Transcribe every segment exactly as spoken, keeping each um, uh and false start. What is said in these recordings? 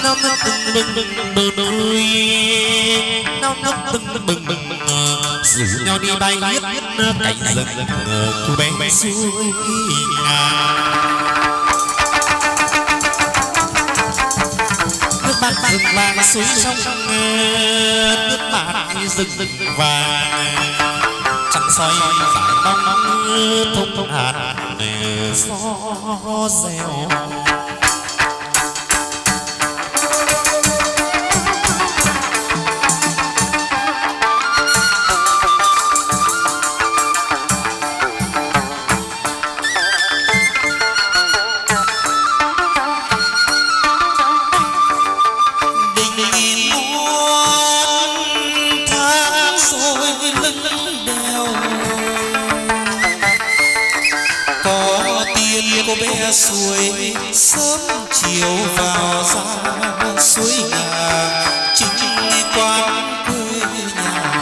Năm nước từng bừng bừng bừng đôi, năm nước từng bừng bừng rủ nhau đi bay hết cánh rừng thu bé suối ngàn. Nước bát rừng vàng suối sông, nước bát rừng rừng vàng trăng soi giải bóng thông hạt gió reo. Suối sớm chiều vào ra suối nhà chính quán quê nhà.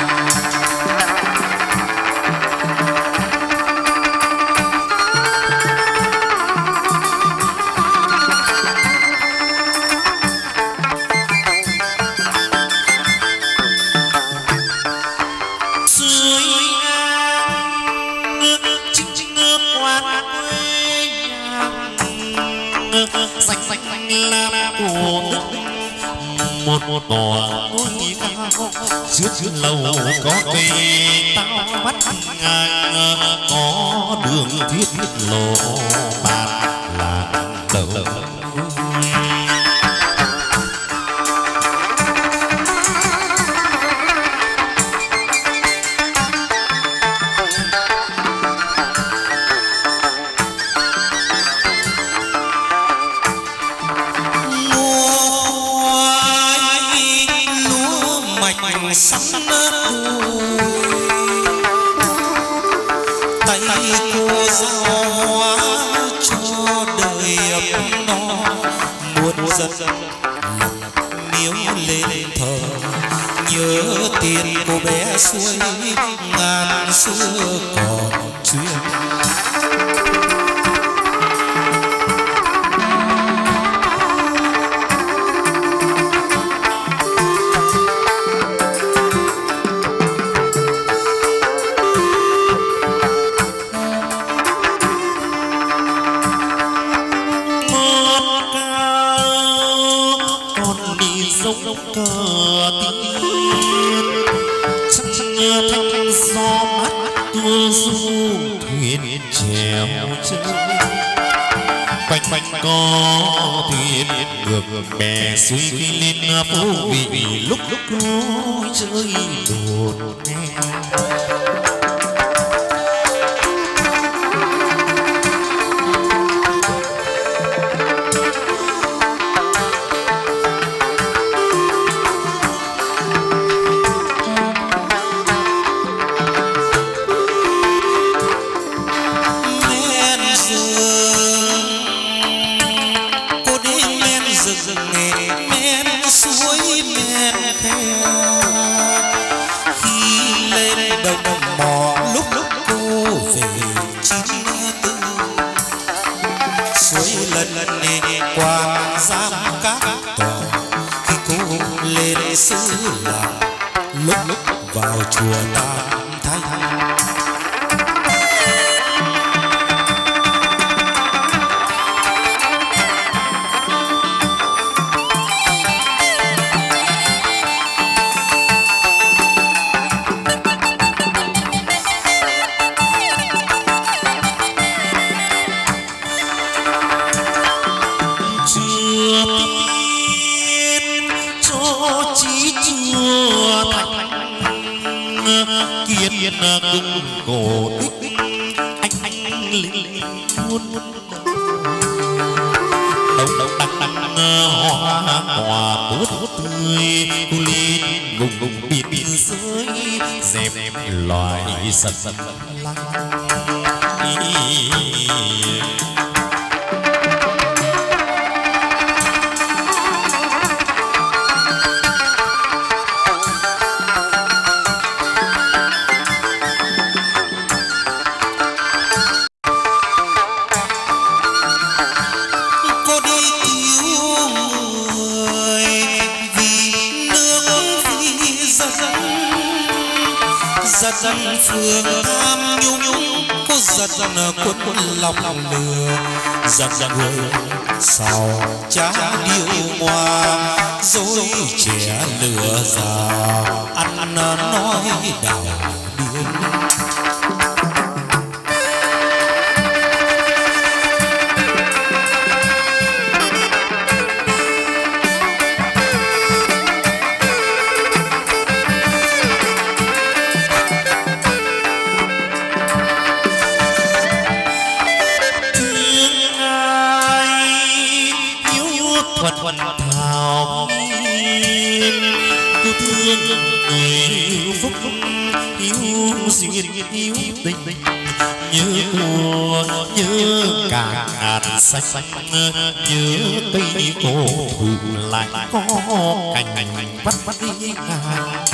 Suối ngang chính chính quán xanh xanh lam của nước một một tòa ngôi cao trước trước lâu có cây tao bắt ngang có đường thiết lộ bàn là đầu sắn đôi tay cô giao hóa cho đời ấm no muôn dân miếu lên thờ nhớ tiền cô bé suối ngàn xưa còn chuyên. Cờ tiên chân thanh gió mát tua du thuyền chèo chơi quanh quanh có thuyền ngược bè suối khi lên phố vì lúc lúc lối chơi đột nghe. Xứ làng lúc lúc vào chùa Tam Thái. Kiên cung cổ tích anh anh linh muôn đâu đâu đăng đăng hoa hoa bút tươi cu lên vùng vùng biên biên giới dẹp loài sật sật lăng. Cô đi cứu người giật phương tham nhung nhung có giật quân quân lòng lừa giật người sao cha điêu hoa dối trẻ lừa già ăn nói đảo điên. Thuần thảo cô thương người yêu phúc yêu duyên yêu tình nhớ mùa nhớ cả ngàn xanh nhớ cây cổ thụ lại có cành vắt vắt đi ngàn.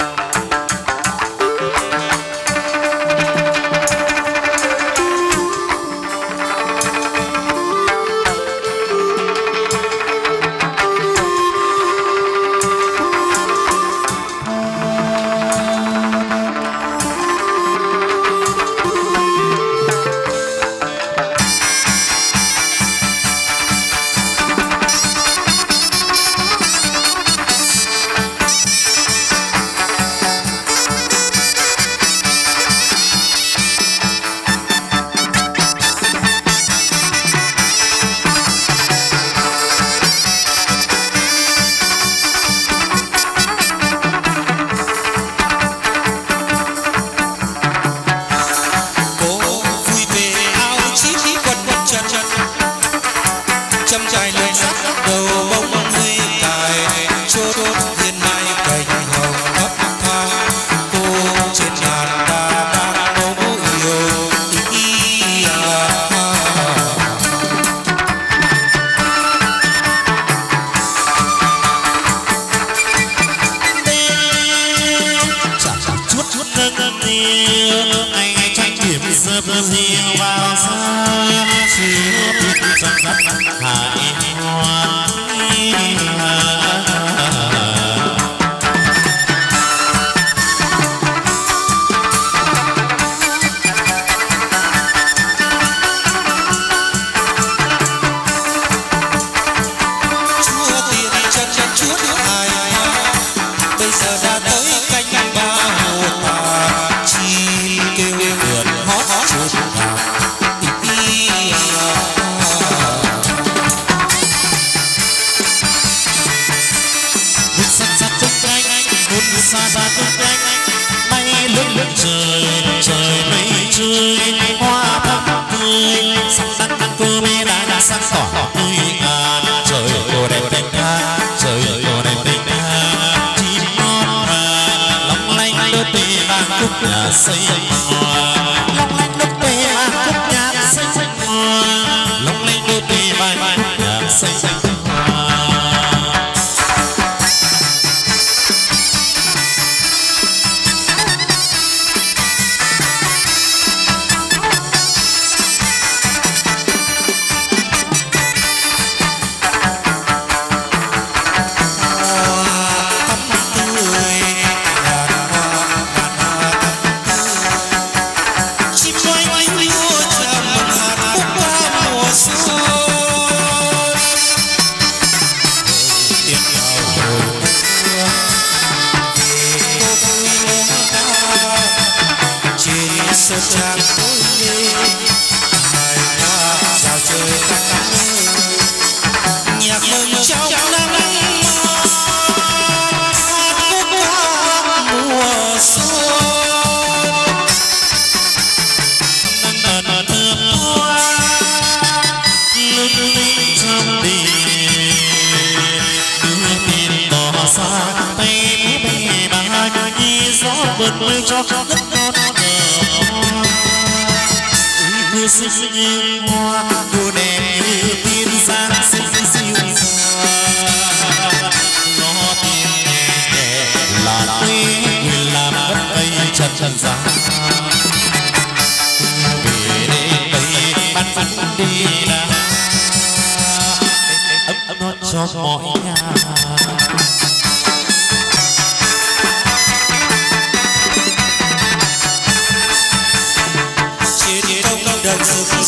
Cho mọi nhà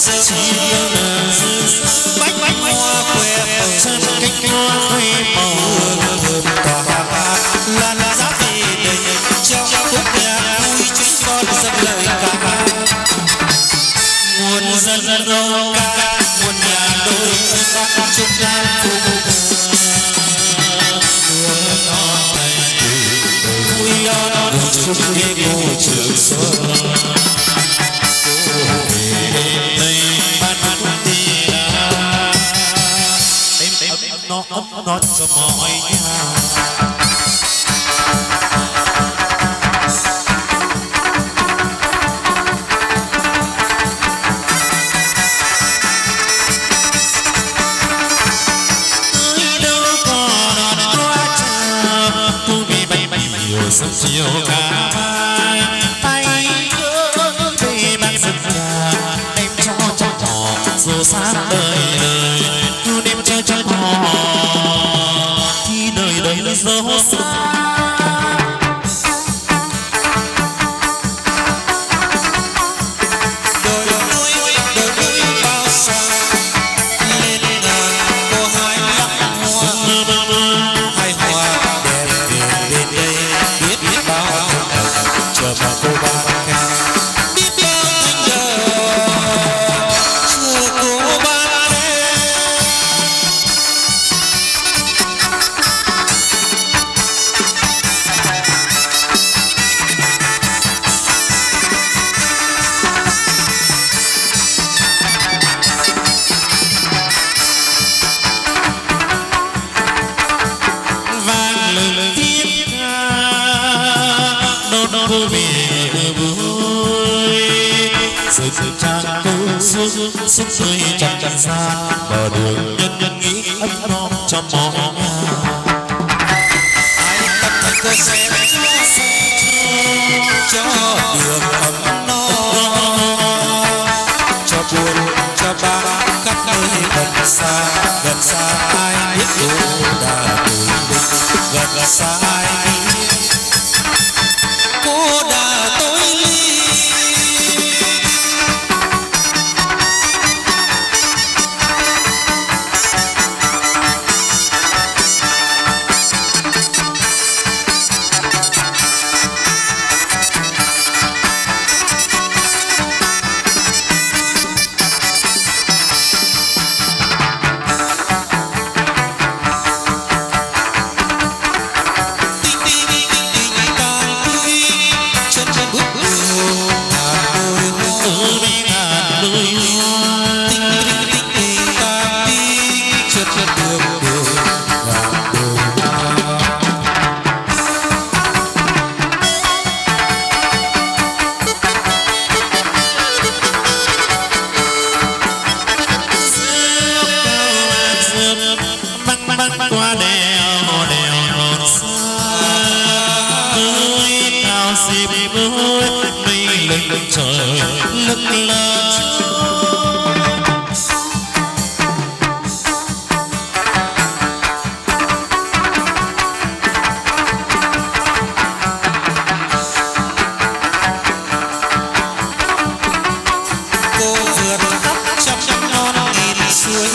chia bách bách hoa que chân cánh hoa quê màu hương tỏa lan giá về đầy trong khúc nhạc vui chúng con dâng lời ca muôn dân dân đâu ca muôn nhà đôi chúc lan phù vui đón chúc nghe cô trường xuân nó ấm nó cho mọi nhà sớm chiều cả vai tay gỡ đây bạn dừng nhà em cho cho họ dù xa đời đời cứ đêm chơi cho họ thì đời đời dấu xa sức tươi chẳng chẳng xa bờ đường nhân nhân nghĩ ấm no cho mọi nhà ai tập thành cơ sẽ cho đường ấm no cho buồn cho ba khắp nơi gần xa gần xa ai biết đủ đã tuổi mình gần xa ai cô đã tôi qua đèo đèo xa ơi cao xịp ơi mây lưng trời lưng lờ cô vượt khắp trăm trăm non nghìn suối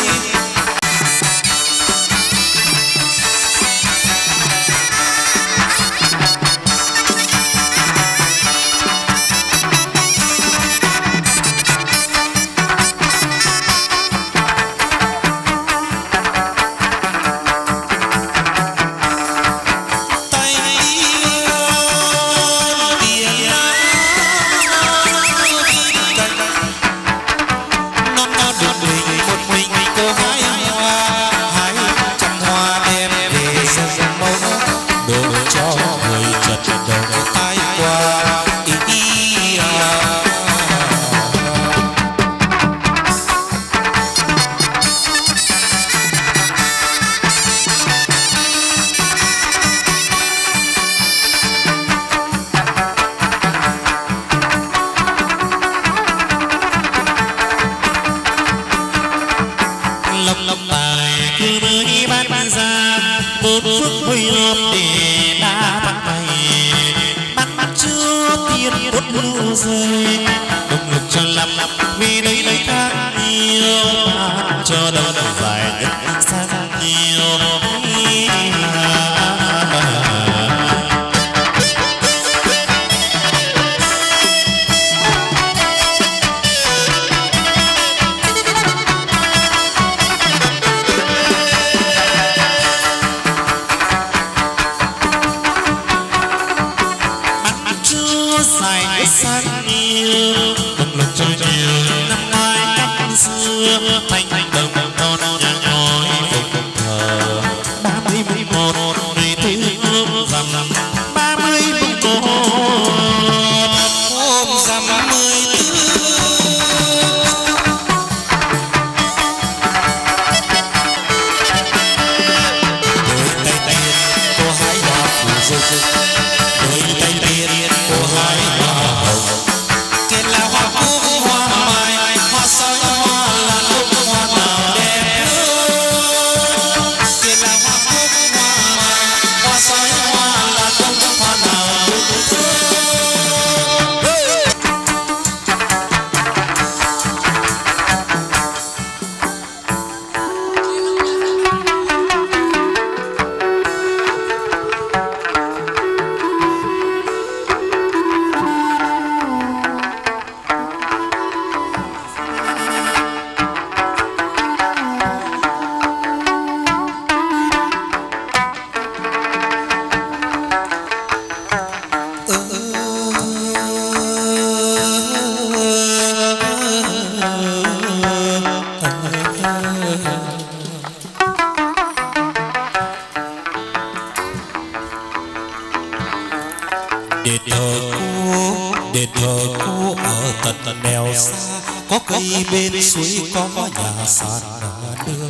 một phút hồi hộp để ta bắt tay bắt bắt chưa tiên đốt lưu rơi động lực cho làm vì đây đây khác sáng nhiều bông lục trôi nhiều năm ngoái năm xưa thanh thanh đồng con nhà ngói phục thờ ba mươi một ngày thứ rằm ba mươi một hôm rằm mươi bên suối có nhà sàn đường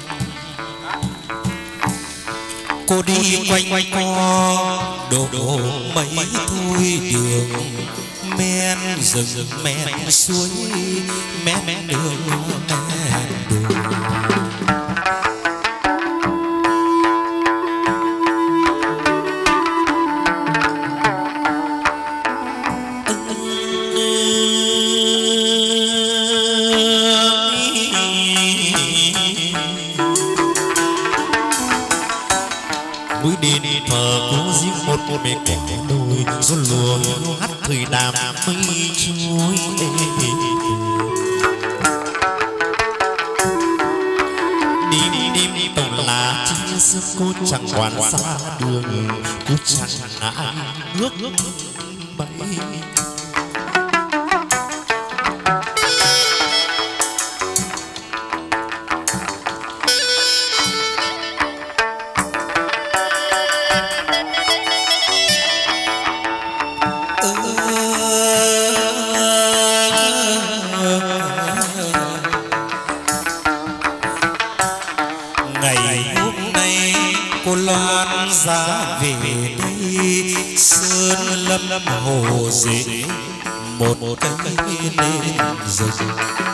cô đi quanh quanh co đổ mấy thôi đường men rừng men suối men đường men đường một mẹ kẻ đôi gió lùa hát thời đàm mây trôi đi đi đi đi tổng là chia sức cô chẳng quản xa đường cô chẳng ngại nước bay hồ dễ một cây lên rừng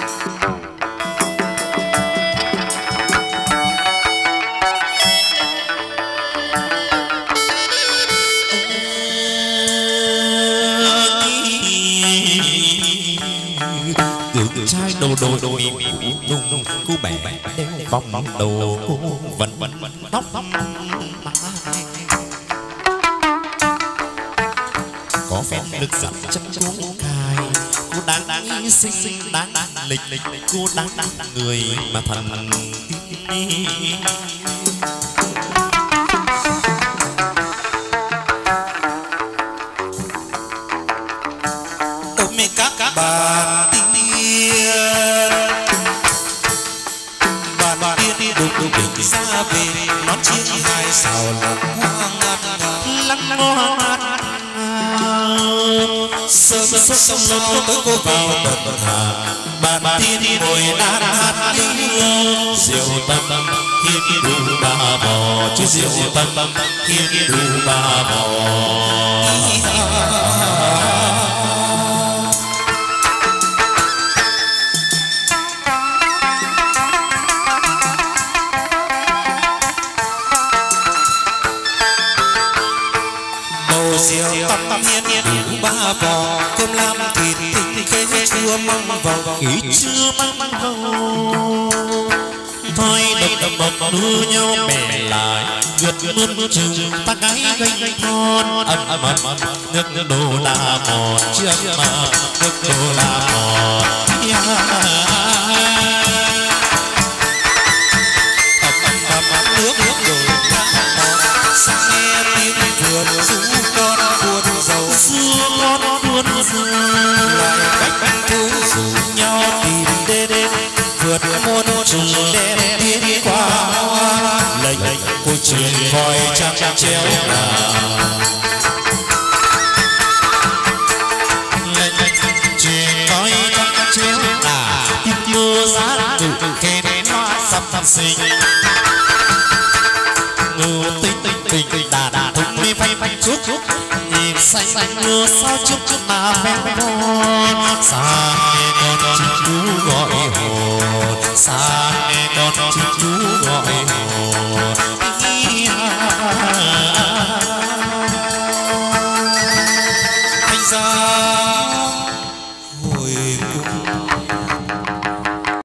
trai đầu đôi đôi tung cô bé đeo vòng đầu cô vẫn vẫn tóc tóc có phép lực dẫn chân cô cài cô đáng đáng xinh xinh đáng lịch lịch cô đáng đáng người mà thần ôm các các bà tiên bà tiên đục đục đỉnh xa về nó chiếc hai sào lộc hoa ngát lắng ngó sớm sớm sông lo tới cô vào bờ hà bà tiên ngồi đàn hát lính diệu tâm hiên đủ ba bò chứ diệu tâm hiên đủ ba bò diệu tâm hiên đủ ba bò cơm lam thịt tinh khế chua măng vào ý chưa măng măng vào thôi đập đập bập đưa nhau bè lại gượt mướn chừng ta gái gây thon ấm ấm ấm nước nước đô la mòn trước mà nước đô la mòn nước nước đổ ra mòn sang nghe tiếng vườn rú con buồn dầu xưa con buồn dầu voi trăng treo sinh ngưu tinh tinh tinh đà đà thùng mi phanh phanh chút chút nhịp xanh xanh ngưu sao chút chút mà phèn phèn xa nghe con chim chú gọi hồn xa nghe con chim chú gọi hồn anh ra